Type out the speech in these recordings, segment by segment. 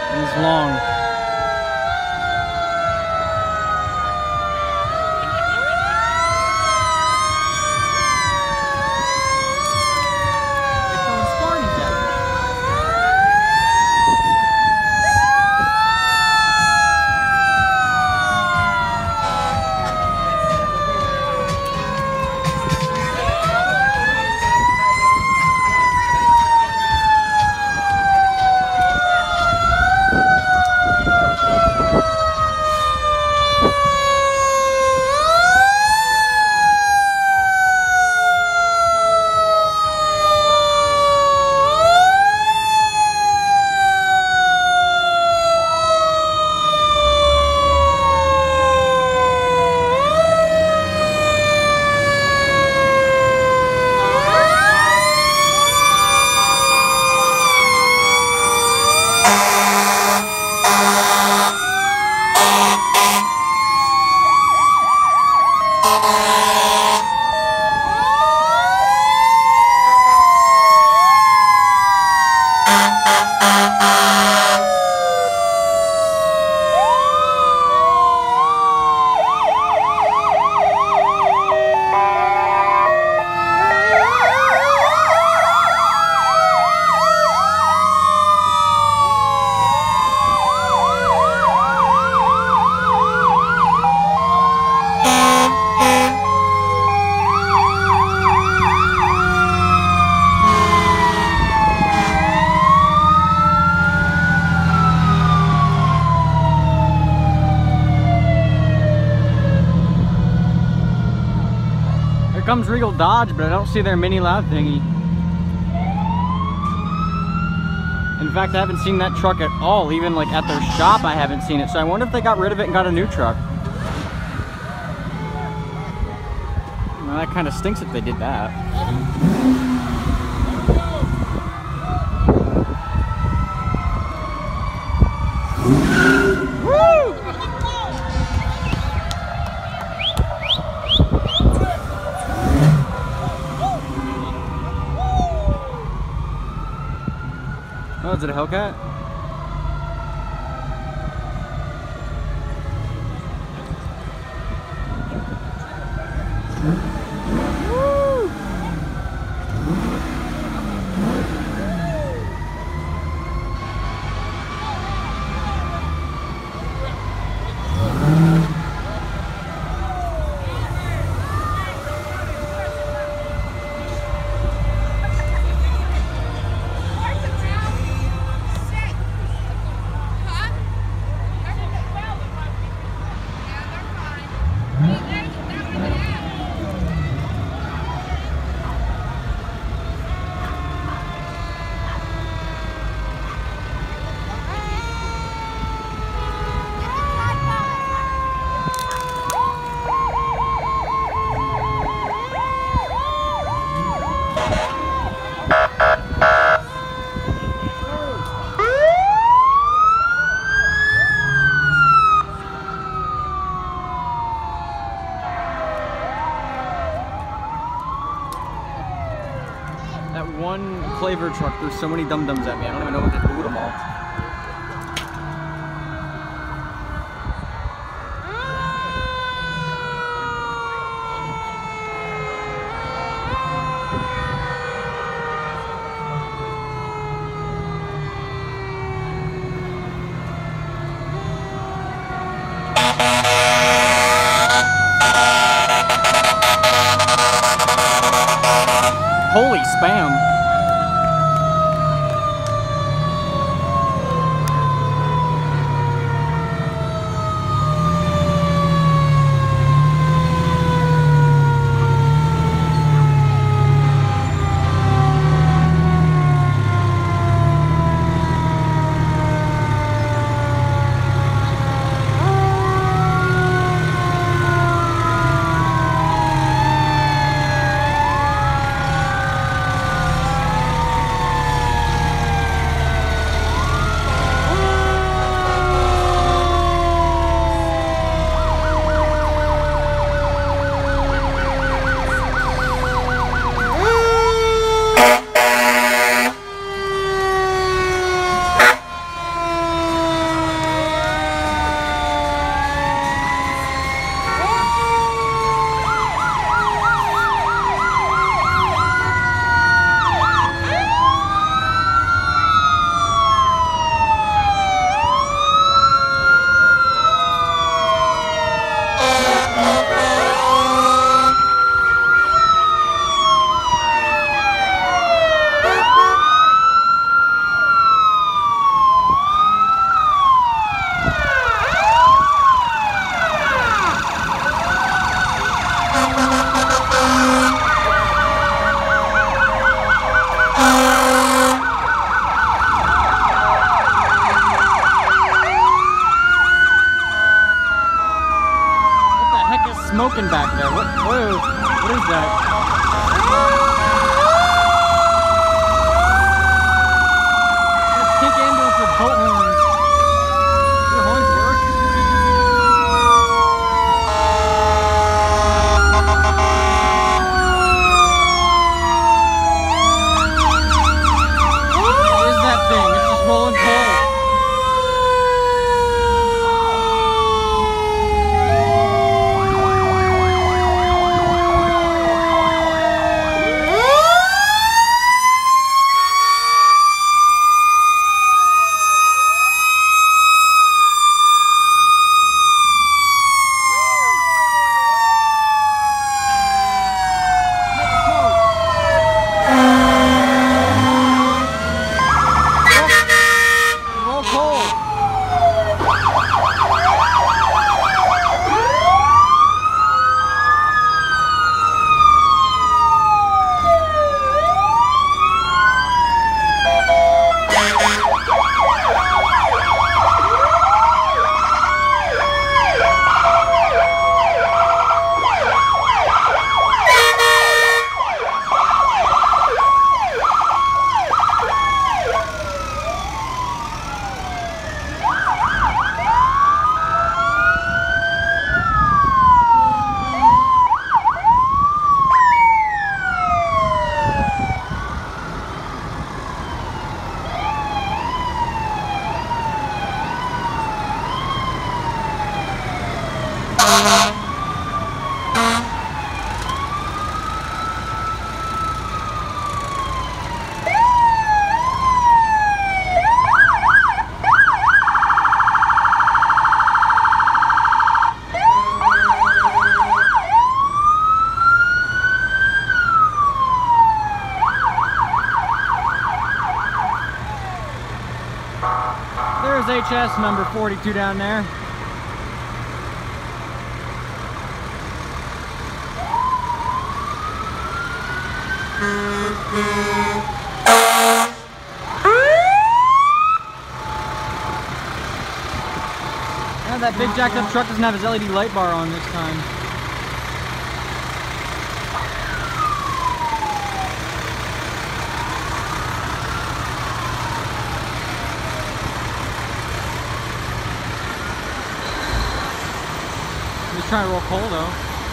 He's long. Comes Regal Dodge, but I don't see their mini loud thingy. In fact, I haven't seen that truck at all. Even like at their shop, I haven't seen it. So I wonder if they got rid of it and got a new truck. Well, that kind of stinks if they did that. Oh, is it a Hellcat? One flavor truck, there's so many dum-dums at me, I don't even know what to do with them all. Holy spam. smoking back there? Whoa, what is that? Pink ambulance with boat horns. Your horns work? What is that thing? It's just rolling coal. There's HS number 42 down there. Yeah, that big jacked up truck doesn't have his LED light bar on this time. He's trying to roll coal though.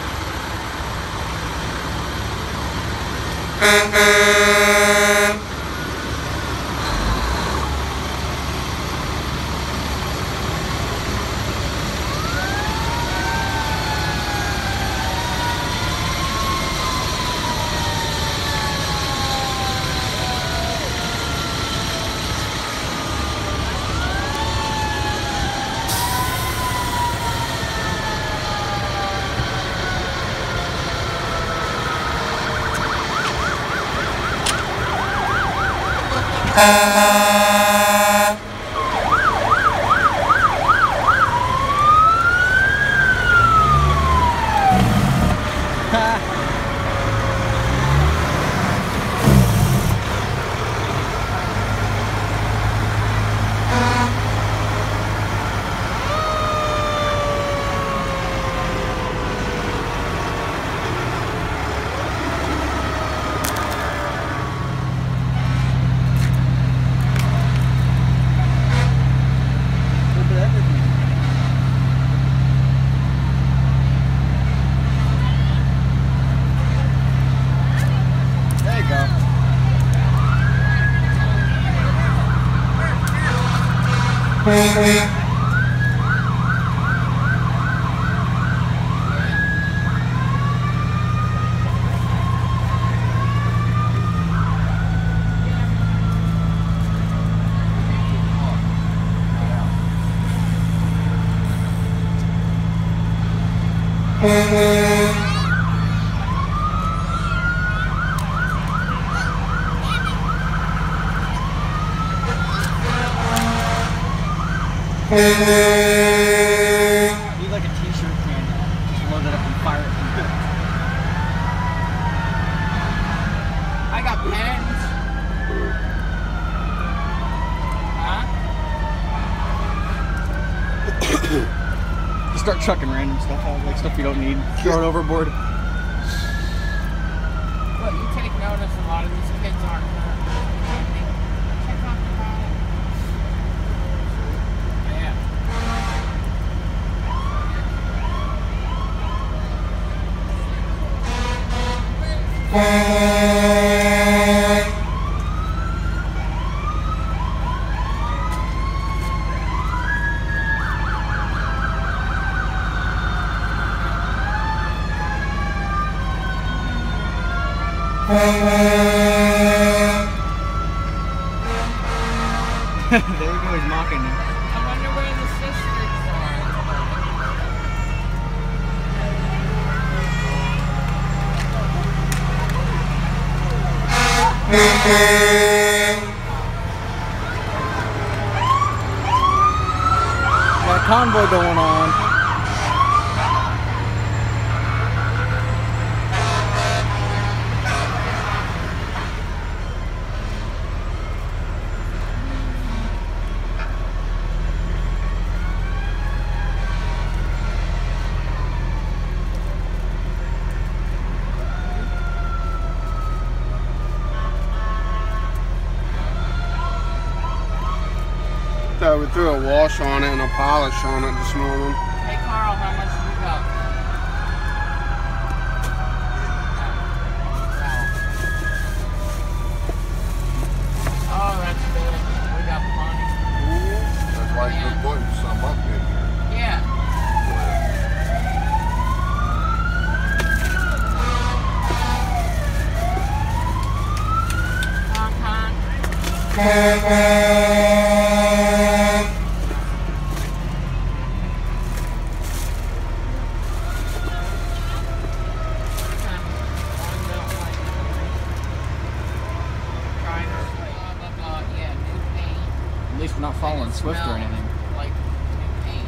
Need like a t-shirt can. Just load it up and fire it. I got pens. Huh? Just start chucking random stuff out, like stuff you don't need. Throw it overboard. Well, you take notice a lot of these kids aren't check off the bottom. There we go, he's mocking you. I wonder where the sisters Got a convoy going on. We threw a wash on it and a polish on it this morning. Hey Carl, how much do you got? Oh, that's good. We got plenty. That's why you're putting some up in here. Yeah. At least we're not following Swift or anything. Like new paint.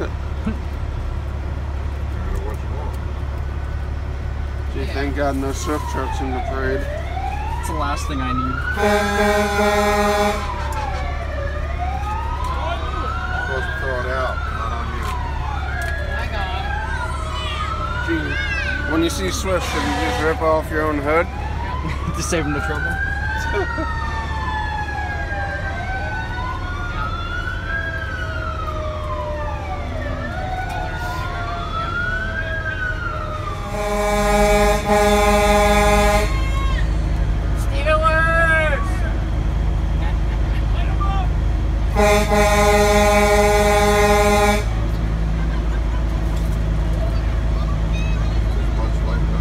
What you want? Gee, thank God no Swift trucks in the parade. It's the last thing I need. Supposed to throw it out, not on you. I got Gee, when you see Swift, should you just rip off your own hood? To save him the trouble. Much later.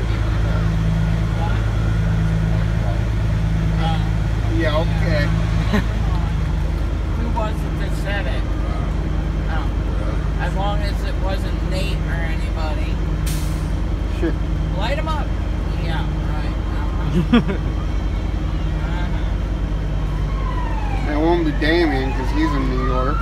Yeah, okay. Who was it that said it? Oh. As long as it wasn't Nate or anybody. Shit. Light him up. Yeah, right. It won't be Damien because he's in New York.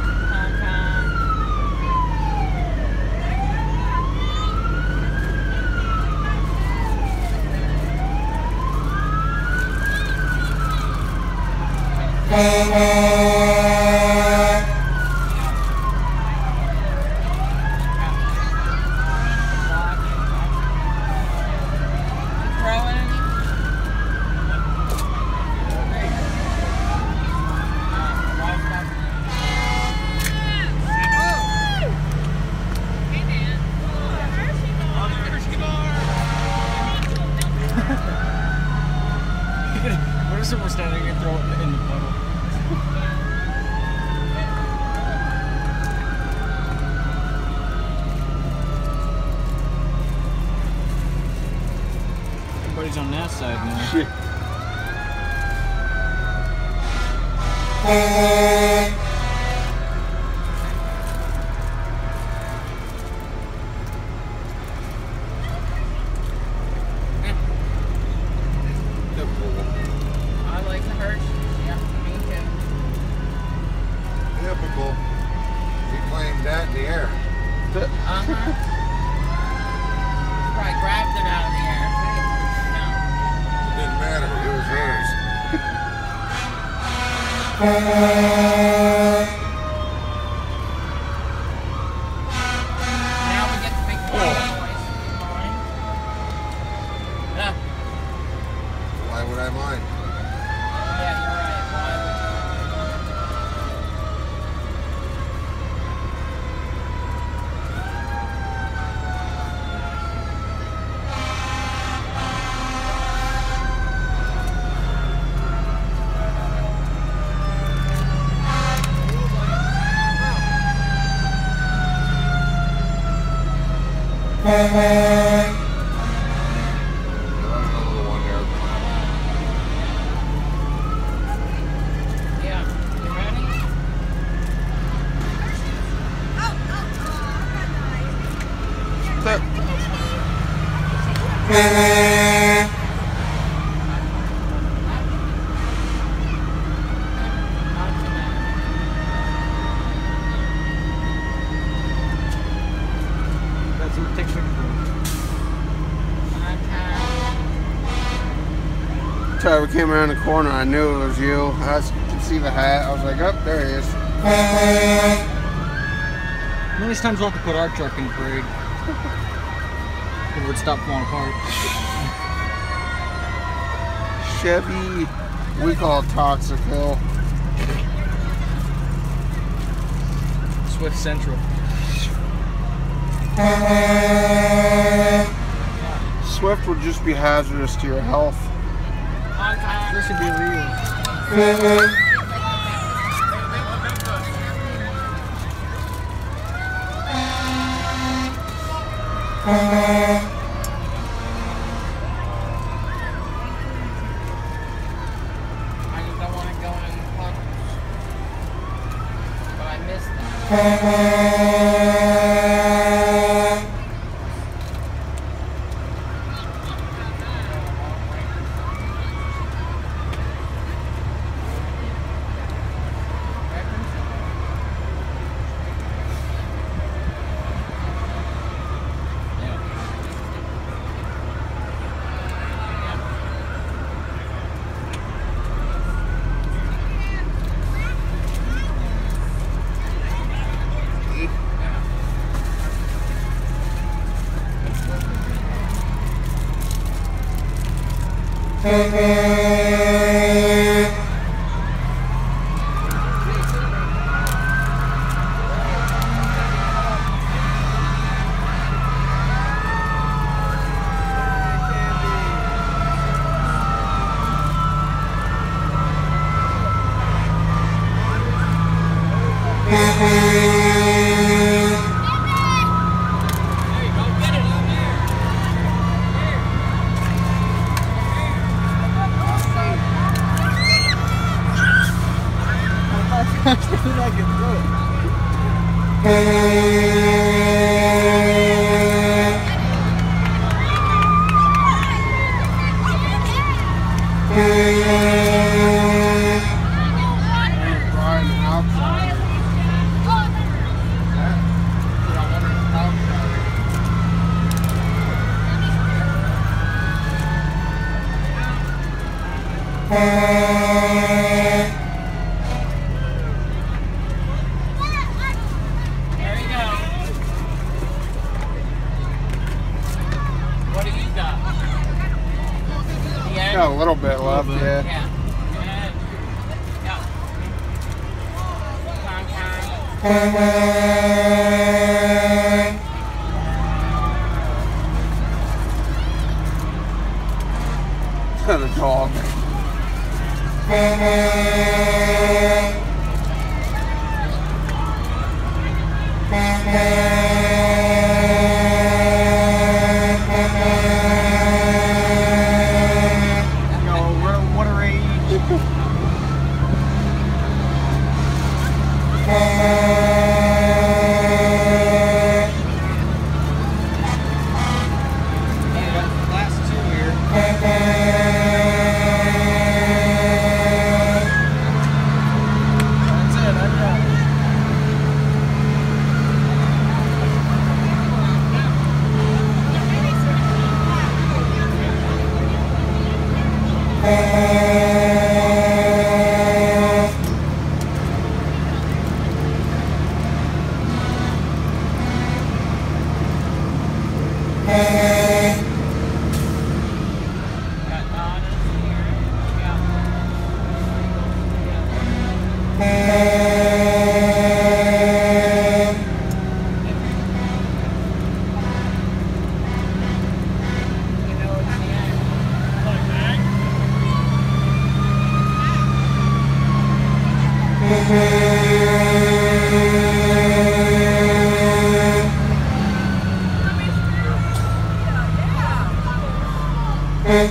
What if someone's standing and throw it in the puddle? Everybody's on that side now. Shit. I like the Hershey's. Yeah, me too. Typical. He claimed that in the air. Uh-huh. Probably grabbed it out of the air, too. No. It didn't matter. It was hers. Another one there. Yeah. You ready? Not too bad. That's what takes me So we came around the corner, I knew it was you. I could see the hat. I was like, oh, there he is. How many times we'll have to put our truck in the parade? It would stop falling apart. Chevy, we call it Toxic Hill. Swift Central. Swift would just be hazardous to your health. On time. This should be illegal. I just don't want to go in puddles. But I missed that. There you go. What do you got? The end? Got a little bit left, yeah. Yeah. And, yeah. The dog. What a rage. Last two here.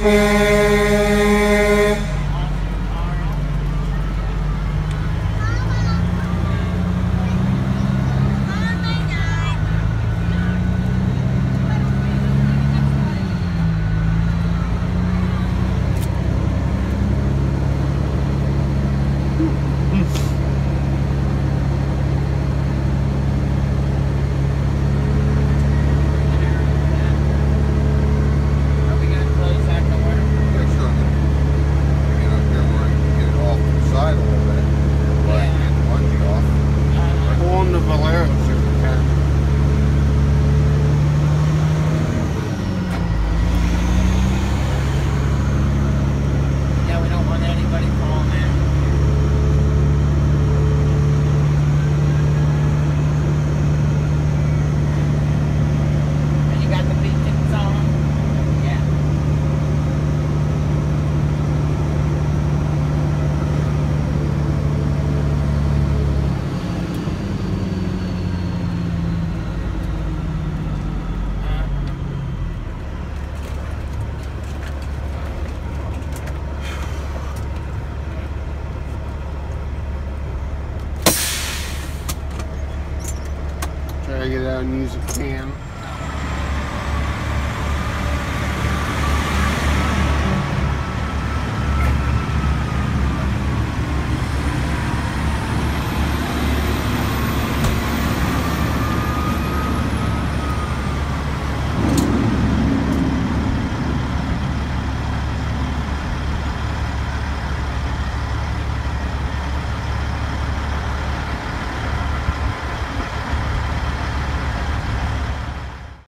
Are we gonna close that door? Yeah, sure. Get up there where you can get it off to the side a little bit. Where I can get the bungee off. Pull on the Valero, see if we can. Yeah, we don't want anybody falling in. And you got the beacons on? Yeah. Try to get out and use a can.